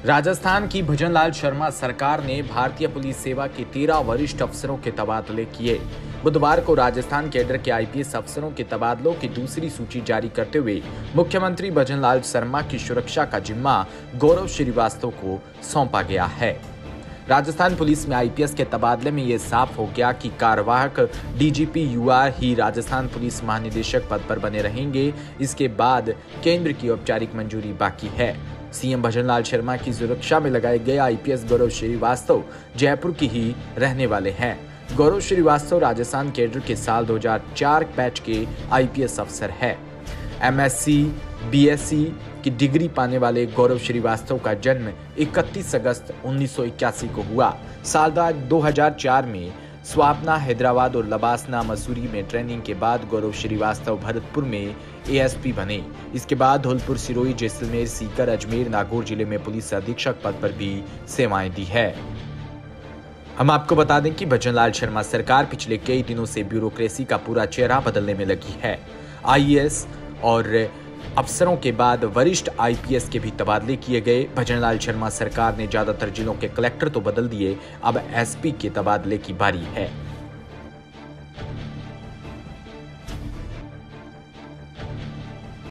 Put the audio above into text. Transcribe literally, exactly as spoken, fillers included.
राजस्थान की भजनलाल शर्मा सरकार ने भारतीय पुलिस सेवा के तेरह वरिष्ठ अफसरों के तबादले किए। बुधवार को राजस्थान कैडर के आईपीएस अफसरों के तबादलों की दूसरी सूची जारी करते हुए मुख्यमंत्री भजनलाल शर्मा की सुरक्षा का जिम्मा गौरव श्रीवास्तव को सौंपा गया है। राजस्थान पुलिस में आईपीएस के तबादले में यह साफ हो गया कि कार्यवाहक डीजीपी युवा ही राजस्थान पुलिस महानिदेशक पद पर बने रहेंगे। इसके बाद केंद्र की औपचारिक मंजूरी बाकी है। सीएम भजनलाल शर्मा की सुरक्षा में लगाए गए आईपीएस गौरव श्रीवास्तव जयपुर की ही रहने वाले हैं। गौरव श्रीवास्तव राजस्थान कैडर के साल दो हज़ार चार बैच के आईपीएस अफसर है। एमएससी बीएससी की डिग्री पाने वाले गौरव श्रीवास्तव का जन्म इकतीस अगस्त उन्नीस सौ इक्यासी को हुआ। साल दो हज़ार चार में स्वापना हैदराबाद और लबासना मसूरी में ट्रेनिंग के बाद गौरव श्रीवास्तव भरतपुर में एएसपी बने। इसके बाद धौलपुर, सिरोही, जैसलमेर, सीकर, अजमेर, नागौर जिले में पुलिस अधीक्षक पद पर भी सेवाएं दी है। हम आपको बता दें कि भजनलाल शर्मा सरकार पिछले कई दिनों से ब्यूरोक्रेसी का पूरा चेहरा बदलने में लगी है। आईएएस और अफसरों के बाद वरिष्ठ आईपीएस के भी तबादले किए गए। भजनलाल शर्मा सरकार ने ज्यादातर जिलों के कलेक्टर तो बदल दिए, अब एसपी के तबादले की बारी है।